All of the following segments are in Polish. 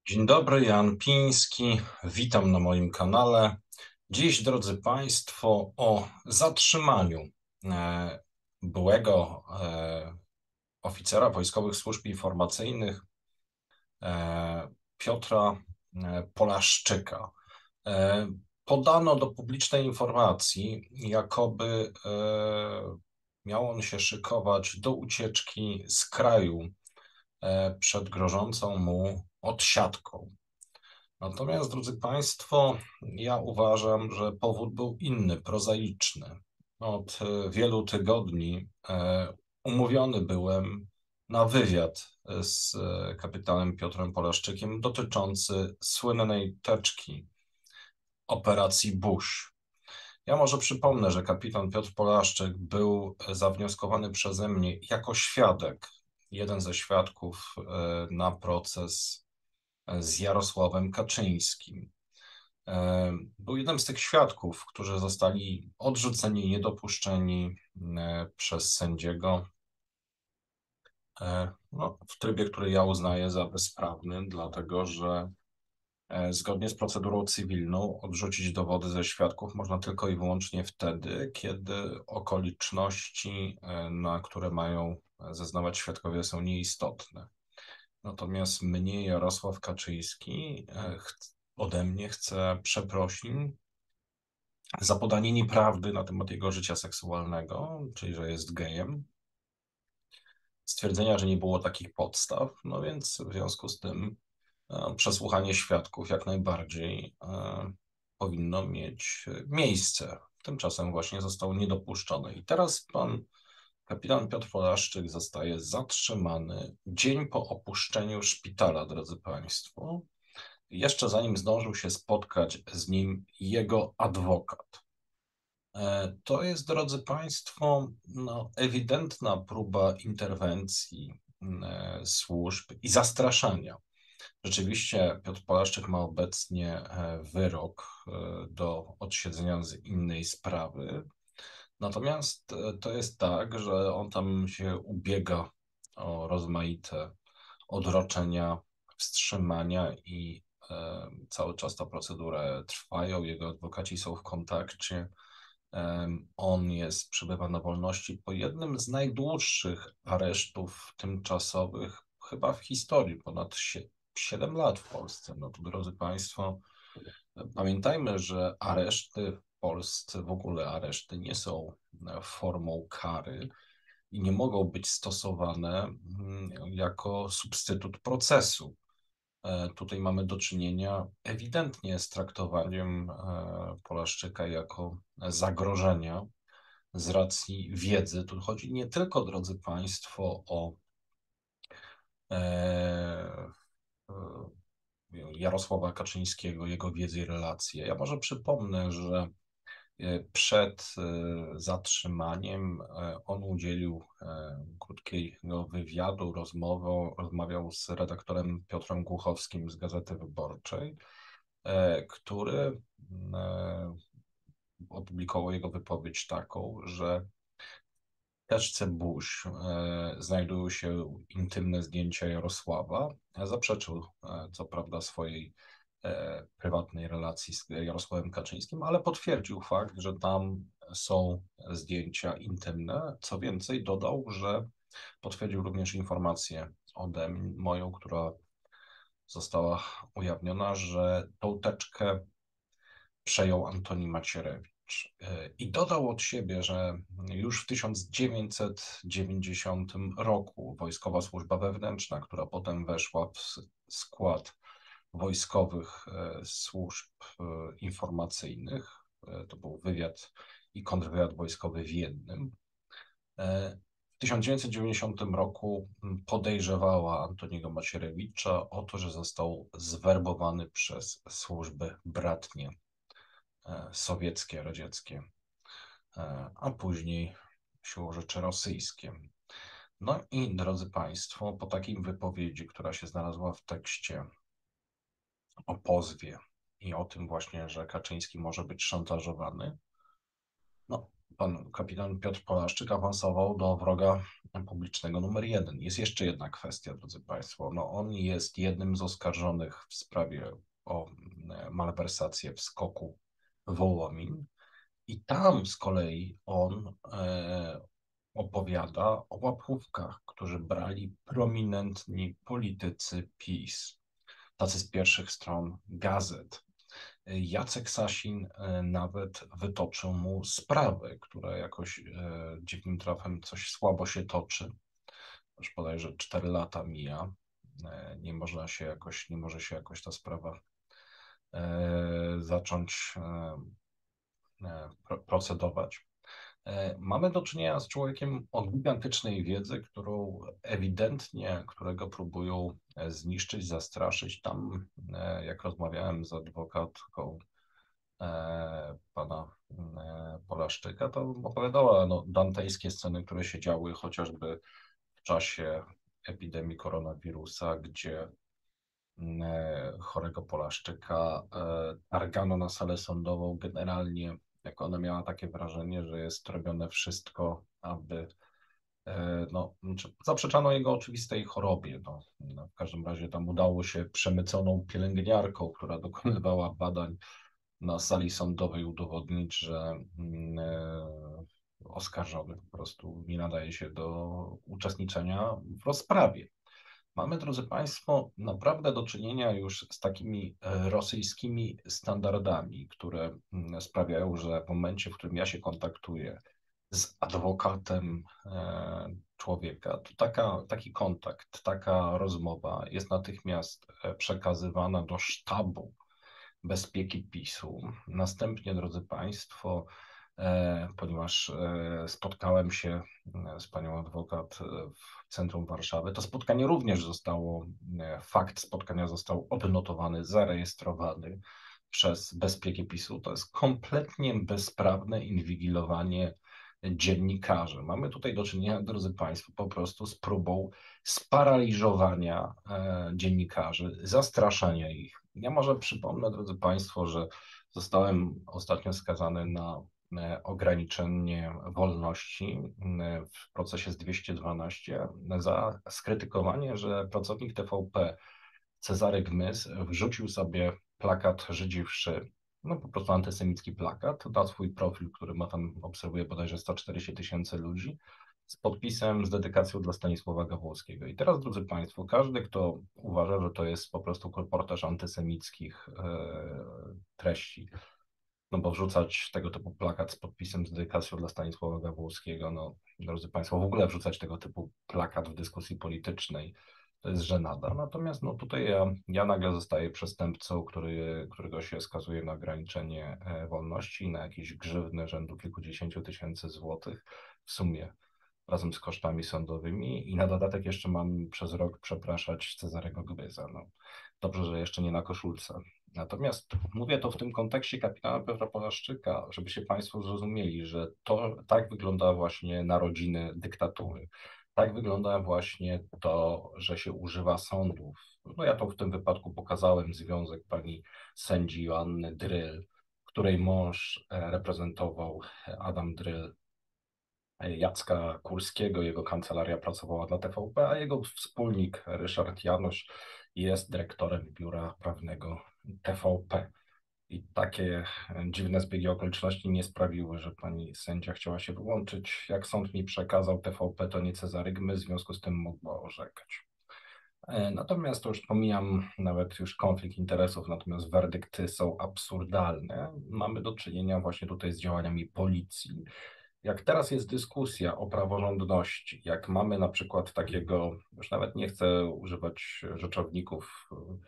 Dzień dobry, Jan Piński. Witam na moim kanale. Dziś, drodzy Państwo, o zatrzymaniu e, byłego oficera wojskowych służb informacyjnych Piotra Polaszczyka. E, Podano do publicznej informacji, jakoby miał on się szykować do ucieczki z kraju przed grożącą mu odsiadką. Natomiast, drodzy Państwo, ja uważam, że powód był inny, prozaiczny. Od wielu tygodni umówiony byłem na wywiad z kapitanem Piotrem Polaszczykiem dotyczący słynnej teczki operacji Bush. Ja może przypomnę, że kapitan Piotr Polaszczyk był zawnioskowany przeze mnie jako świadek, jeden ze świadków na proces z Jarosławem Kaczyńskim. Był jednym z tych świadków, którzy zostali odrzuceni, niedopuszczeni przez sędziego no, w trybie, który ja uznaję za bezprawny, dlatego że zgodnie z procedurą cywilną odrzucić dowody ze świadków można tylko i wyłącznie wtedy, kiedy okoliczności, na które mają zeznawać świadkowie, są nieistotne. Natomiast mnie Jarosław Kaczyński ode mnie chce przeprosin za podanie nieprawdy na temat jego życia seksualnego, czyli że jest gejem, stwierdzenia, że nie było takich podstaw, no więc w związku z tym przesłuchanie świadków jak najbardziej powinno mieć miejsce. Tymczasem właśnie został niedopuszczony. I teraz pan kapitan Piotr Polaszczyk zostaje zatrzymany dzień po opuszczeniu szpitala, drodzy Państwo. Jeszcze zanim zdążył się spotkać z nim jego adwokat. To jest, drodzy Państwo, no, ewidentna próba interwencji służb i zastraszania. Rzeczywiście Piotr Polaszczyk ma obecnie wyrok do odsiedzenia z innej sprawy. Natomiast to jest tak, że on tam się ubiega o rozmaite odroczenia, wstrzymania i cały czas ta procedura trwają. Jego adwokaci są w kontakcie. On przebywa na wolności po jednym z najdłuższych aresztów tymczasowych chyba w historii, ponad 7 lat w Polsce. No to, drodzy Państwo, pamiętajmy, że areszty w Polsce, w ogóle areszty nie są formą kary i nie mogą być stosowane jako substytut procesu. Tutaj mamy do czynienia ewidentnie z traktowaniem Polaszczyka jako zagrożenia z racji wiedzy. Tu chodzi nie tylko, drodzy Państwo, o Jarosława Kaczyńskiego, jego wiedzę i relacje. Ja może przypomnę, że przed zatrzymaniem on udzielił krótkiego wywiadu, rozmawiał z redaktorem Piotrem Głuchowskim z Gazety Wyborczej, który opublikował jego wypowiedź taką, że w teczce Bush znajdują się intymne zdjęcia Jarosława. Zaprzeczył co prawda swojej prywatnej relacji z Jarosławem Kaczyńskim, ale potwierdził fakt, że tam są zdjęcia intymne. Co więcej, dodał, że potwierdził również informację moją, która została ujawniona, że tą teczkę przejął Antoni Macierewicz. I dodał od siebie, że już w 1990 roku Wojskowa Służba Wewnętrzna, która potem weszła w skład wojskowych służb informacyjnych, to był wywiad i kontrwywiad wojskowy w jednym, w 1990 roku podejrzewała Antoniego Macierewicza o to, że został zwerbowany przez służby bratnie sowieckie, radzieckie, a później siłą rzeczy rosyjskie. No i drodzy Państwo, po takiej wypowiedzi, która się znalazła w tekście o pozwie i o tym właśnie, że Kaczyński może być szantażowany, no, pan kapitan Piotr Polaszczyk awansował do wroga publicznego numer jeden. Jest jeszcze jedna kwestia, drodzy Państwo. No, on jest jednym z oskarżonych w sprawie o malwersację w SKOK-u Wołomin i tam z kolei on opowiada o łapówkach, którzy brali prominentni politycy PiS, tacy z pierwszych stron gazet. Jacek Sasin nawet wytoczył mu sprawę, która jakoś dziwnym trafem coś słabo się toczy. Już bodajże 4 lata mija. Nie może się jakoś ta sprawa zacząć procedować. Mamy do czynienia z człowiekiem o gigantycznej wiedzy, którego próbują zniszczyć, zastraszyć. Tam, jak rozmawiałem z adwokatką pana Polaszczyka, to opowiadała dantejskie sceny, które się działy chociażby w czasie epidemii koronawirusa, gdzie chorego Polaszczyka targano na salę sądową. Generalnie, jak ona miała takie wrażenie, że jest robione wszystko, aby zaprzeczano jego oczywistej chorobie. W każdym razie tam udało się przemyconą pielęgniarką, która dokonywała badań na sali sądowej, udowodnić, że oskarżony po prostu nie nadaje się do uczestniczenia w rozprawie. Mamy, drodzy Państwo, naprawdę do czynienia już z takimi rosyjskimi standardami, które sprawiają, że w momencie, w którym ja się kontaktuję z adwokatem człowieka, to taki kontakt, taka rozmowa jest natychmiast przekazywana do sztabu bezpieki PiS-u. Następnie, drodzy Państwo, ponieważ spotkałem się z panią adwokat w centrum Warszawy, to spotkanie również fakt spotkania został odnotowany, zarejestrowany przez bezpieki PiS-u. To jest kompletnie bezprawne inwigilowanie dziennikarzy. Mamy tutaj do czynienia, drodzy Państwo, po prostu z próbą sparaliżowania dziennikarzy, zastraszania ich. Ja może przypomnę, drodzy Państwo, że zostałem ostatnio skazany na ograniczenie wolności w procesie z 212 za skrytykowanie, że pracownik TVP Cezary Gmys wrzucił sobie plakat Żydzi wszy, no po prostu antysemicki plakat, na swój profil, który ma tam, obserwuje bodajże 140 000 ludzi, z podpisem, z dedykacją dla Stanisława Gawłowskiego. I teraz, drodzy Państwo, każdy, kto uważa, że to jest po prostu kolportaż antysemickich treści, no bo wrzucać tego typu plakat z podpisem, z dedykacją dla Stanisława Gawłowskiego, no drodzy Państwo, w ogóle wrzucać tego typu plakat w dyskusji politycznej, to jest żenada. Natomiast no tutaj ja nagle zostaję przestępcą, którego się skazuje na ograniczenie wolności, na jakieś grzywny rzędu kilkudziesięciu tysięcy złotych w sumie razem z kosztami sądowymi i na dodatek jeszcze mam przez rok przepraszać Cezarego Gmyza. No, dobrze, że jeszcze nie na koszulce. Natomiast mówię to w tym kontekście kapitana Piotra Polaszczyka, żebyście Państwo zrozumieli, że to tak wygląda właśnie narodziny dyktatury. Tak wygląda właśnie to, że się używa sądów. No ja to w tym wypadku pokazałem związek pani sędzi Joanny Dryl, której mąż reprezentował Adam Dryl Jacka Kurskiego, jego kancelaria pracowała dla TVP, a jego wspólnik Ryszard Janusz jest dyrektorem biura prawnego TVP. I takie dziwne zbiegi okoliczności nie sprawiły, że pani sędzia chciała się wyłączyć. Jak sąd mi przekazał, TVP to nie Cezary Gmys, w związku z tym mogła orzekać. Natomiast to już pomijam nawet już konflikt interesów, natomiast werdykty są absurdalne. Mamy do czynienia właśnie tutaj z działaniami policji. Jak teraz jest dyskusja o praworządności, jak mamy na przykład takiego, już nawet nie chcę używać rzeczowników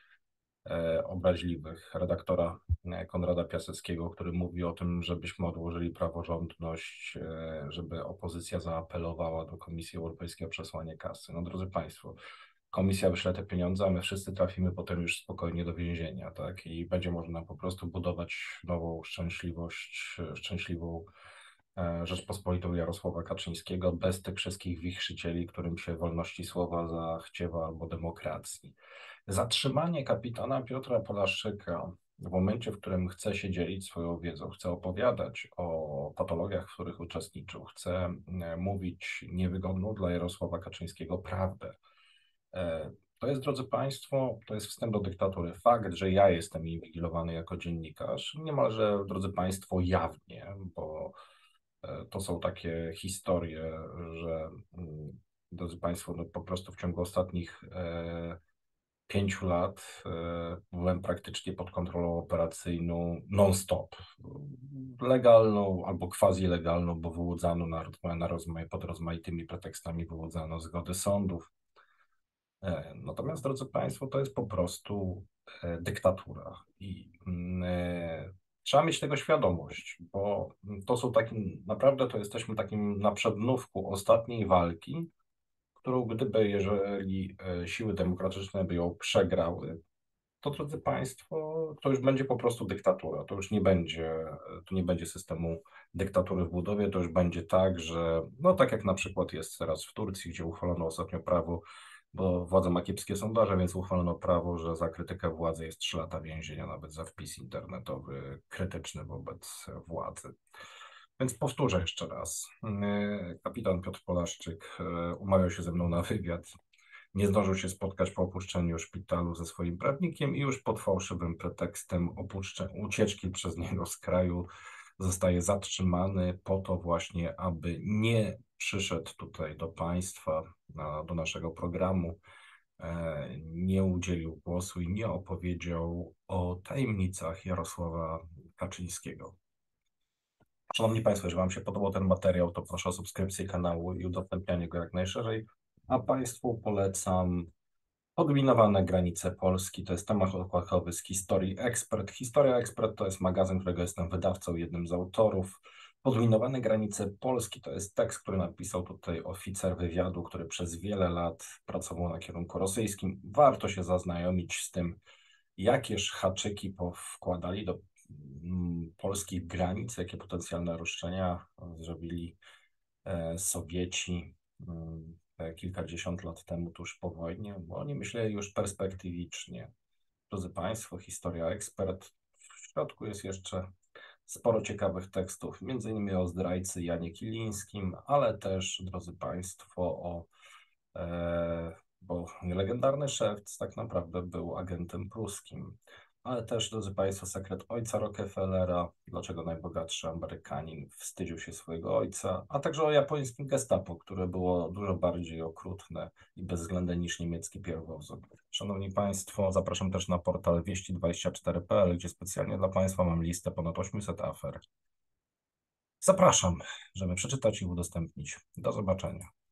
obraźliwych, redaktora Konrada Piaseckiego, który mówi o tym, żebyśmy odłożyli praworządność, żeby opozycja zaapelowała do Komisji Europejskiej o przesłanie kasy. No drodzy Państwo, Komisja wyśle te pieniądze, a my wszyscy trafimy potem już spokojnie do więzienia, tak? I będzie można po prostu budować nową szczęśliwą Rzeczpospolitą Jarosława Kaczyńskiego bez tych wszystkich wichrzycieli, którym się wolności słowa zachciewa albo demokracji. Zatrzymanie kapitana Piotra Polaszczyka w momencie, w którym chce się dzielić swoją wiedzą, chce opowiadać o patologiach, w których uczestniczył, chce mówić niewygodną dla Jarosława Kaczyńskiego prawdę. To jest, drodzy Państwo, to jest wstęp do dyktatury. Fakt, że ja jestem inwigilowany jako dziennikarz, niemalże, drodzy Państwo, jawnie, bo to są takie historie, że, drodzy Państwo, no po prostu w ciągu ostatnich 5 lat byłem praktycznie pod kontrolą operacyjną non-stop. Legalną albo quasi-legalną, bo wyłudzano pod rozmaitymi pretekstami wyłudzano zgody sądów. Natomiast, drodzy Państwo, to jest po prostu dyktatura i trzeba mieć tego świadomość, bo to są takim, naprawdę to jesteśmy takim na przedmówku ostatniej walki, którą jeżeli siły demokratyczne by ją przegrały, to, drodzy Państwo, to już będzie po prostu dyktatura. To nie będzie systemu dyktatury w budowie, to już będzie tak, że no tak jak na przykład jest teraz w Turcji, gdzie uchwalono ostatnio prawo, bo władza ma kiepskie sondaże, więc uchwalono prawo, że za krytykę władzy jest 3 lata więzienia, nawet za wpis internetowy krytyczny wobec władzy. Więc powtórzę jeszcze raz. Kapitan Piotr Polaszczyk umawiał się ze mną na wywiad. Nie zdążył się spotkać po opuszczeniu szpitalu ze swoim prawnikiem i już pod fałszywym pretekstem ucieczki przez niego z kraju zostaje zatrzymany po to właśnie, aby nie przyszedł tutaj do państwa, do naszego programu, nie udzielił głosu i nie opowiedział o tajemnicach Jarosława Kaczyńskiego. Szanowni Państwo, jeżeli Wam się podobał ten materiał, to proszę o subskrypcję kanału i udostępnianie go jak najszerzej, a Państwu polecam Podminowane granice Polski. To jest temat okładkowy z Historii Expert. Historia Expert to jest magazyn, którego jestem wydawcą, jednym z autorów. Podminowane granice Polski to jest tekst, który napisał tutaj oficer wywiadu, który przez wiele lat pracował na kierunku rosyjskim. Warto się zaznajomić z tym, jakież haczyki wkładali do polskich granic, jakie potencjalne roszczenia zrobili Sowieci kilkadziesiąt lat temu, tuż po wojnie, bo oni myśleli już perspektywicznie. Drodzy Państwo, Historia Ekspert. W środku jest jeszcze sporo ciekawych tekstów, między innymi o zdrajcy Janie Kilińskim, ale też, drodzy Państwo, bo legendarny szewc tak naprawdę był agentem pruskim, ale też, drodzy Państwo, sekret ojca Rockefellera, dlaczego najbogatszy Amerykanin wstydził się swojego ojca, a także o japońskim gestapo, które było dużo bardziej okrutne i bezwzględne niż niemiecki pierwowzór. Szanowni Państwo, zapraszam też na portal wieści24.pl, gdzie specjalnie dla Państwa mam listę ponad 800 afer. Zapraszam, żeby przeczytać i udostępnić. Do zobaczenia.